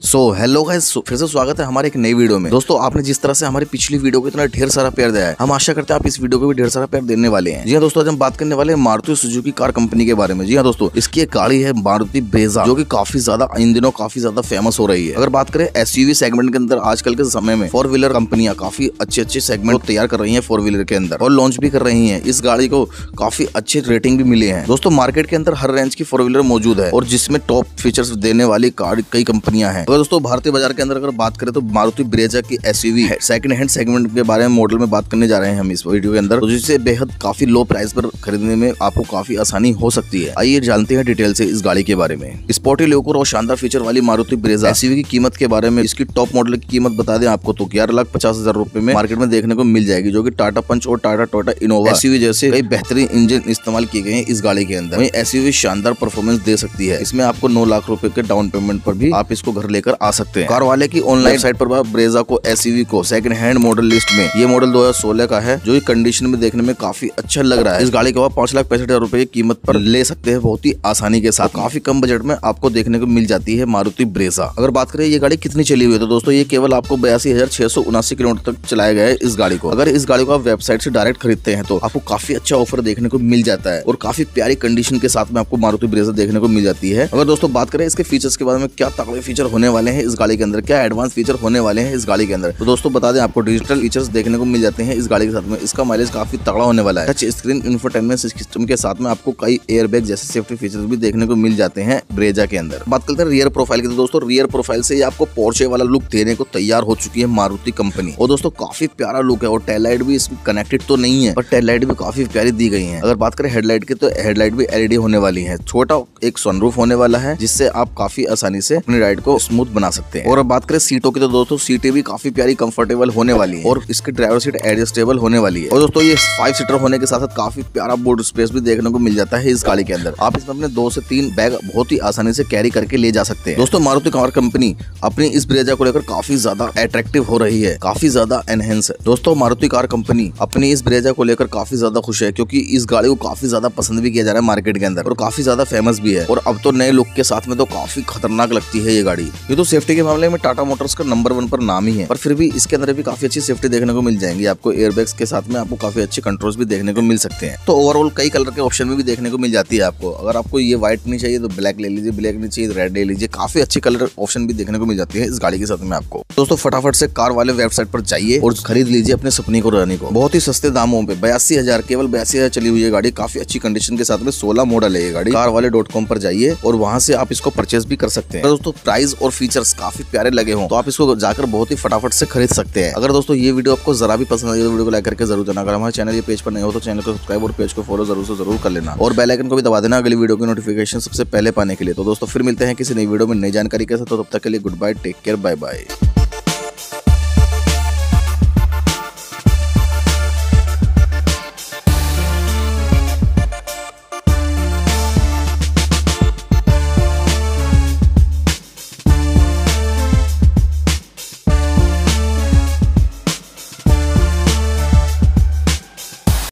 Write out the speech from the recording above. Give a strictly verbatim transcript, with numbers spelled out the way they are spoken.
So hello guys, फिर से स्वागत है हमारे एक नई वीडियो में। दोस्तों, आपने जिस तरह से हमारी पिछली वीडियो को इतना ढेर सारा प्यार दिया है, हम आशा करते हैं आप इस वीडियो को भी ढेर सारा प्यार देने वाले हैं। जी हाँ दोस्तों, आज हम बात करने वाले हैं मारुति सुजुकी कार कंपनी के बारे में। जी हाँ दोस्तों, इसकी एक गाड़ी है मारुति ब्रेजा, जो कि काफी ज्यादा इन दिनों काफी ज्यादा फेमस हो रही है। अगर बात करें एसयूवी सेगमेंट के अंदर, आजकल के समय में फोर व्हीलर कंपनियां काफी अच्छे अच्छे सेगमेंट तैयार कर रही है फोर व्हीलर के अंदर, और लॉन्च भी कर रही है। इस गाड़ी को काफी अच्छे रेटिंग भी मिले हैं। दोस्तों, मार्केट के अंदर हर रेंज की फोर व्हीलर मौजूद है, और जिसमें टॉप फीचर्स देने वाली कार कई कंपनियां हैं। तो दोस्तों, भारतीय बाजार के अंदर अगर बात करें तो मारुति ब्रेजा की एसयूवी सेकंड हैंड सेगमेंट के बारे में मॉडल में बात करने जा रहे हैं हम इस वीडियो के अंदर, तो जिससे बेहद काफी लो प्राइस पर खरीदने में आपको काफी आसानी हो सकती है। आइए जानते हैं डिटेल से इस गाड़ी के बारे में। स्पोर्टी लुक और शानदार फीचर वाली मारुति ब्रेजा एसयूवी की कीमत के बारे में, इसकी टॉप मॉडल की कीमत बता दें आपको तो ग्यारह लाख पचास हजार रुपए में मार्केट में देखने को मिल जाएगी, जो कि टाटा पंच और टाटा टोयोटा इनोवा एसयूवी जैसे कई बेहतरीन इंजन इस्तेमाल किए गए हैं इस गाड़ी के अंदर। वहीं एसयूवी शानदार परफॉर्मेंस दे सकती है। इसमें आपको नौ लाख रुपए के डाउन पेमेंट पर भी आप इसको घर लेकर आ सकते हैं। कार वाले की ऑनलाइन साइट पर ब्रेजा को एसयूवी को सेकंड हैंड मॉडल लिस्ट में ये मॉडल दो हजार सोलह का है, जो कंडीशन में देखने में काफी अच्छा लग रहा है। इस गाड़ी के बाद पांच लाख पैंसठ हजार रुपए की कीमत पर ले सकते हैं बहुत ही आसानी के साथ। काफी कम बजट में आपको देखने को मिल जाती है मारुति ब्रेजा। अगर बात करें ये गाड़ी कितनी चली हुई है, तो दोस्तों ये केवल आपको बयासी हजार छह सौ उनासी किलोमीटर तक चलाया गया है इस गाड़ी को। अगर इस गाड़ी को आप वेबसाइट से डायरेक्ट खरीदते हैं तो आपको काफी अच्छा ऑफर देखने को मिल जाता है, और काफी प्यारी कंडीशन के साथ में आपको मारुति ब्रेजा देखने को मिल जाती है। अगर दोस्तों बात करें इसके फीचर्स के बारे में, क्या तगड़े फीचर होने वाले हैं इस गाड़ी के अंदर, क्या एडवांस फीचर होने वाले हैं इस गाड़ी के अंदर, तो दोस्तों बता दें आपको डिजिटल फीचर्स देखने को मिल जाते हैं इस गाड़ी के साथ में। इसका माइलेज काफी तगड़ा होने वाला है। टच स्क्रीन इंफोटेनमेंट सिस्टम के साथ में आपको कई एयरबैग जैसे सेफ्टी फीचर्स भी देखने को मिल जाते हैं ब्रेजा के अंदर। बात करते हैं रियर प्रोफाइल की, तो दोस्तों रियर प्रोफाइल से आपको पोर्शे वाला लुक देने को तैयार हो चुकी है मारुति कंपनी, और दोस्तों काफी प्यारा लुक है। और टेल लाइट भी इसमें कनेक्टेड तो नहीं है, पर टेल लाइट भी काफी प्यारी दी गई है। अगर बात करें हेडलाइट की, तो हेडलाइट भी एलईडी होने वाली है। छोटा एक सनरूफ होने वाला है, जिससे आप काफी आसानी से अपनी राइड को स्मूथ बना सकते हैं। और अब बात करें सीटों की, तो दोस्तों सीटें भी काफी प्यारी कंफर्टेबल होने वाली है, और इसकी ड्राइवर सीट एडजस्टेबल होने वाली है। और दोस्तों ये फाइव सीटर होने के साथ साथ काफी प्यारा बोर्ड स्पेस भी देखने को मिल जाता है इस गाड़ी के अंदर। आप इसमें अपने दो से तीन बैग बहुत ही आसानी से कैरी करके ले जा सकते हैं। दोस्तों, मारुति कार कंपनी अपनी इस ब्रेजा को लेकर काफी ज्यादा अट्रैक्टिव हो रही है, काफी ज्यादा एनहेंस है। दोस्तों, मारुति कार कंपनी अपनी इस ब्रेजा को लेकर काफी ज्यादा खुश है, क्योंकि इस गाड़ी को काफी ज्यादा पसंद भी किया जा रहा है मार्केट के अंदर, और काफी ज्यादा फेमस भी है। और अब तो नए लुक के साथ में तो काफी खतरनाक लगती है ये गाड़ी। ये तो सेफ्टी के मामले में टाटा मोटर्स का नंबर वन पर नाम ही है, पर फिर भी इसके अंदर भी काफी अच्छी सेफ्टी देखने को मिल जाएंगी आपको। एयरबैग्स के साथ में आपको काफी अच्छे कंट्रोल्स भी देखने को मिल सकते हैं। तो ओवरऑल कई कलर के ऑप्शन में भी देखने को मिल जाती है आपको। अगर आपको ये व्हाइट नहीं चाहिए तो ब्लैक ले लीजिए, ब्लैक नहीं चाहिए तो रेड ले लीजिए। काफी अच्छी कलर ऑप्शन भी देखने को मिल जाती है इस गाड़ी के साथ में आपको। दोस्तों, फटाफट से कार वाले वेबसाइट पर जाइए और खरीद लीजिए अपने सपने को रानी को बहुत ही सस्ते दामों पे। बयासी हजार केवल बयासी हजार चली हुई है गाड़ी, काफी अच्छी कंडीशन के साथ में। सोलह मॉडल है ये गाड़ी। कार वाले डॉट कॉम पर जाइए और वहां से आप इसको परचेज भी कर सकते हैं। दोस्तों, प्राइस और फीचर्स काफी प्यारे लगे हों तो आप इसको जाकर बहुत ही फटाफट से खरीद सकते हैं। अगर दोस्तों ये वीडियो आपको जरा भी पसंद आई तो वीडियो को लाइक करके जरूर देना। अगर हमारे चैनल ये पेज पर नहीं हो तो चैनल को सब्सक्राइब और पेज को फॉलो जरूर से जरूर कर लेना, और बेल आइकन को भी दबा देना अगली वीडियो की नोटिफिकेशन सबसे पहले पाने के लिए। तो दोस्तों फिर मिलते हैं किसी नई वीडियो में नई जानकारी के साथ, तो तब तक के लिए good bye, take care, bye bye.